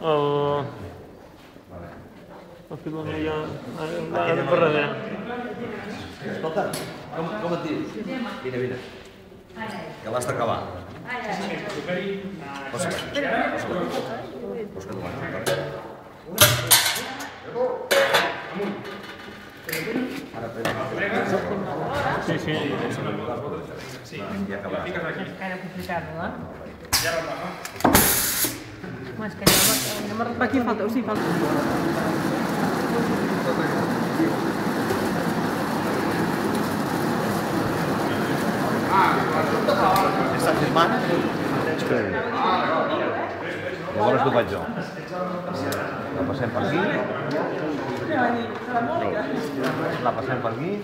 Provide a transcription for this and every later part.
El piló no hi ha... Ara per darrere. Escolta, com et dius? Vine. Que l'has d'acabar. Posa que Sí, sí. Ja acabaràs. Era complicat, no? És que ja m'ha... Aquí falta, sí, falta. Està filmant? Llavors t'ho faig jo. La passem per aquí. La passem per aquí.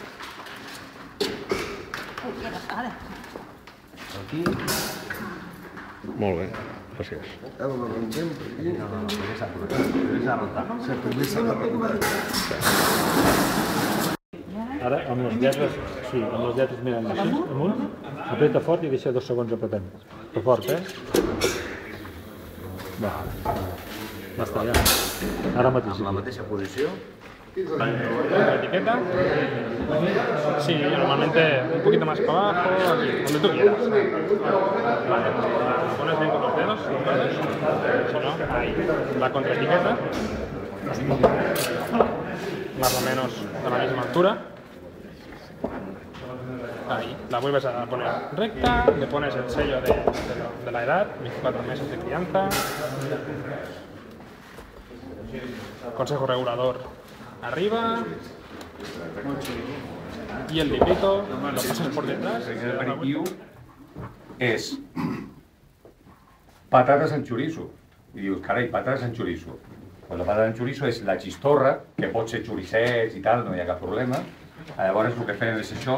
Per aquí. Molt bé, gràcies. Ara, amb les lletres, sí, amb les lletres mirant així, amunt, apreta fort i deixa 2 segons apretant. Però fort, Va. Basta, ja. Ara mateix. Amb la mateixa posició. La etiqueta. Sí, normalmente un poquito más para abajo, aquí, donde tú quieras. Vale. Pones bien con los dedos, si no, ahí. La contraetiqueta. Más o menos a la misma altura. Ahí, la vuelves a poner recta, le pones el sello de la edad, 24 meses de crianza. Consejo regulador arriba. Y el librito lo pasas por detrás. El aperitiu és patates en xoriço. I dius, carai, patates en xoriço. Pues la patata en xoriço és la xistorra, que pot ser xoricets i tal, no hi ha cap problema. Llavors el que fem és això.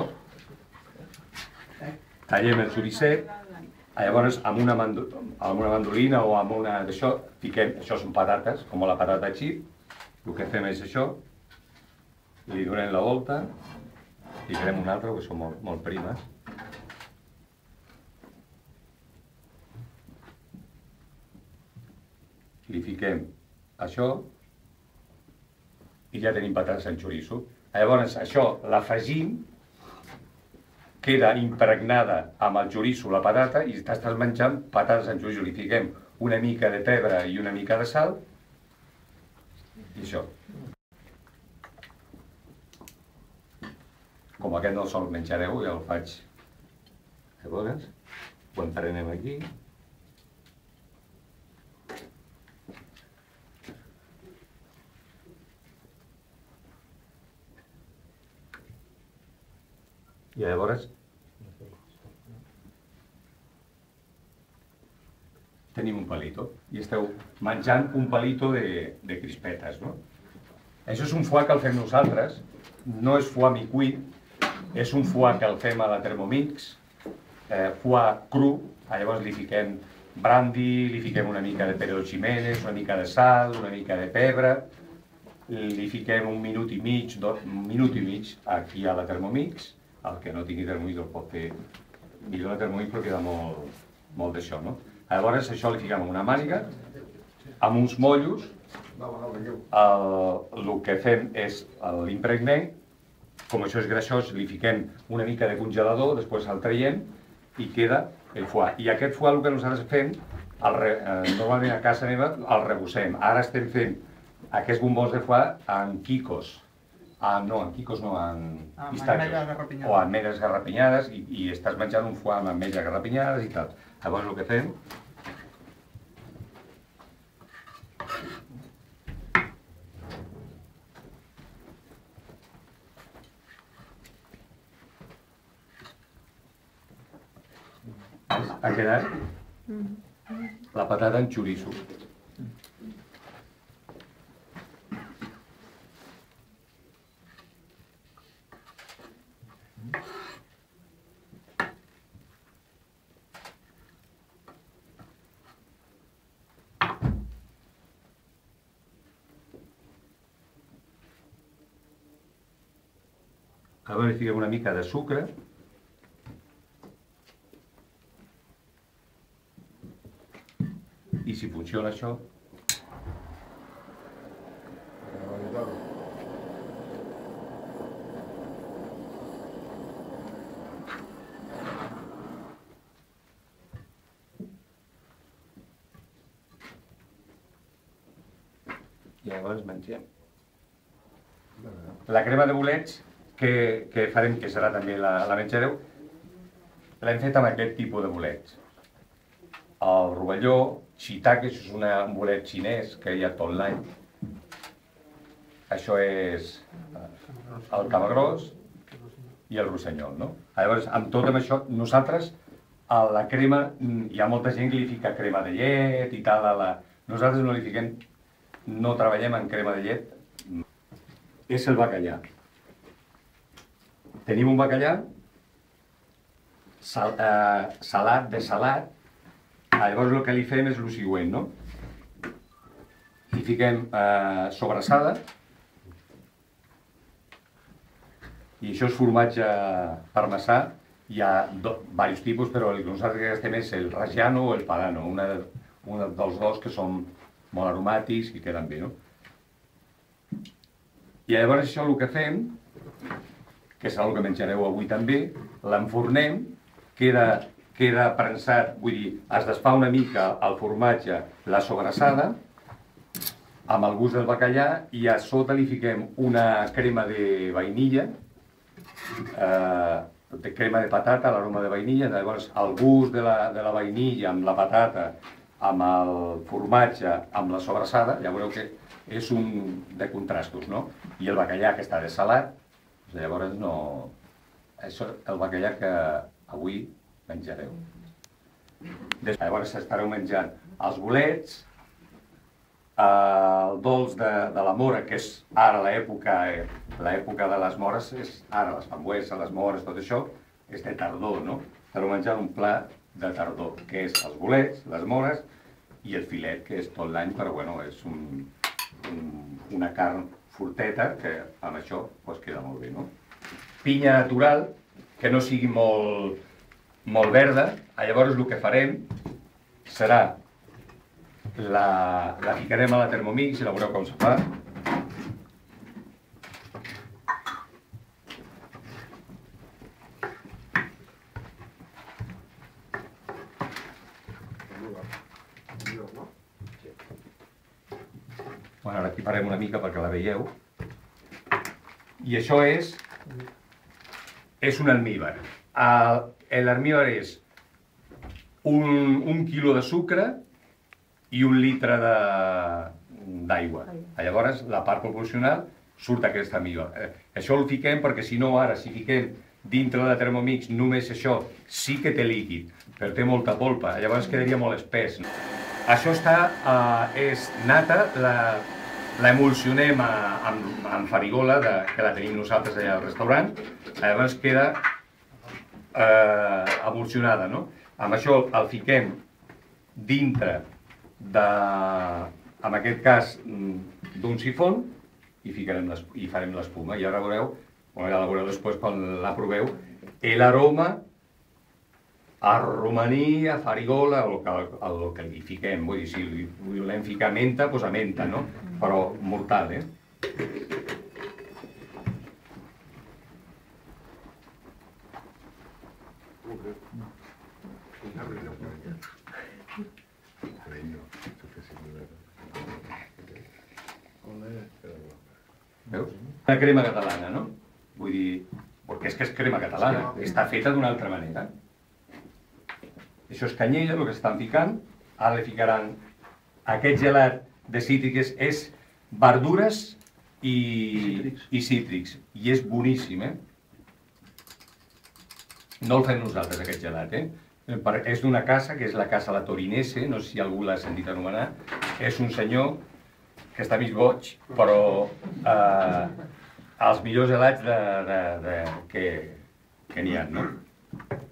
Tallem el xoricet, llavors amb una mandolina o amb una d'això, fiquem, això són patates, com la patata xip, el que fem és això, li donem la volta, ficarem una altra, perquè són molt primes. Li fiquem això i ja tenim patates en xoriço. Llavors això l'afegim, queda impregnada amb el xoriço, la patata, i t'estàs menjant patates en xoriço. Li fiquem una mica de pebre i una mica de sal, i això. Com aquest no el sol menjareu, ja el faig. Llavors, ho emprenem aquí. I llavors tenim un palito i esteu menjant un palito de crispetes, no? Això és un foie que el fem nosaltres, no és foie mi-cuit, és un foie que el fem a la Thermomix, foie cru, llavors li fiquem brandy, li fiquem una mica de perejil Jiménez, una mica de sal, una mica de pebre, li fiquem un minut i mig aquí a la Thermomix. El que no tingui Thermomix el pot fer millor la Thermomix però queda molt d'això, no? Llavors això li fiquem en una màniga, amb uns mollos, el que fem és l'impregnem, com això és greixós li fiquem una mica de congelador, després el traiem i queda el foie. I aquest foie el que nosaltres fem, normalment a casa meva el rebossem. Ara estem fent aquests bombons de foie en quicos. No, en quicos no, en pistatxos. O en ametlles garrapinyades i estàs menjant un foie amb ametlles garrapinyades i tal. Llavors el que fem ha quedat la patata en xoriço. Ara li fiquem una mica de sucre. I si funciona això, i llavors mengem. La crema de bolets que farem, que serà també la menjareu, l'hem fet amb aquest tipus de bolets. El rovelló, shiitake, això és un bolet xinès que hi ha tot l'any. Això és el camagrós i el rossinyol, no? Llavors, amb tot això, nosaltres, a la crema, hi ha molta gent que li fica crema de llet i tal, nosaltres no li fiquem, no treballem en crema de llet. És el bacallà. Tenim un bacallà salat de salat. Llavors el que li fem és el següent, no? Hi fiquem sobrassada, i això és formatge parmesà. Hi ha diversos tipus, però el que nosaltres gastem és el Reggiano o el Padano, un dels dos que són molt aromàtics i queden bé, no? I llavors això el que fem, que serà el que menjareu avui també, l'enfornem, queda prensat, vull dir, es desfà una mica el formatge, la sobrassada, amb el gust del bacallà, i a sota li fiquem una crema de vainilla, de crema de patata, l'aroma de vainilla, llavors el gust de la vainilla amb la patata, amb el formatge, amb la sobrassada, ja veureu que és un de contrastos, no? I el bacallà que està dessalat, llavors no... Això és el bacallà que avui menjareu. Llavors estareu menjant els bolets, el dolç de la mora, que és ara l'època de les mores, és ara les frambueses, les mores, tot això, és de tardor, no? Estareu menjant un plat de tardor, que és els bolets, les mores i el filet, que és tot l'any, però bueno, és una carn forteta que amb això queda molt bé, no? Pinya natural, que no sigui molt verda, llavors el que farem serà la ficarem a la Thermomix i la veureu com se fa. Bueno, ara aquí farem una mica perquè la veieu. I això és un almíbar. L'almíbar és un quilo de sucre i un litre d'aigua. Llavors, la part proporcional surt aquesta almíbar. Això el fiquem perquè, si no, ara, si fiquem dintre de la Thermomix només això, sí que té líquid, però té molta polpa, llavors quedaria molt espès. Això és nata, l'emulsionem amb farigola, que la tenim nosaltres allà al restaurant, llavors queda emulsionada, no? Amb això el fiquem dintre en aquest cas d'un sifon i farem l'espuma. I ara veureu, ja la veureu després quan la proveu, l'aroma a romaní, a farigola, el que li fiquem. Vull dir, si li volem ficar menta, doncs a menta, no? Però mortal, eh? Veus? Una crema catalana, no? Vull dir, perquè és que és crema catalana, està feta d'una altra manera. Això és canyella, el que estan ficant. Ara li ficaran aquest gelat de cítrics, és verdures i cítrics. I és boníssim, eh? No el fem nosaltres, aquest gelat, eh? És d'una casa, que és la casa La Torinese, no sé si algú l'ha sentit anomenar. És un senyor que està mig boig, però els millors gelats que n'hi ha, no?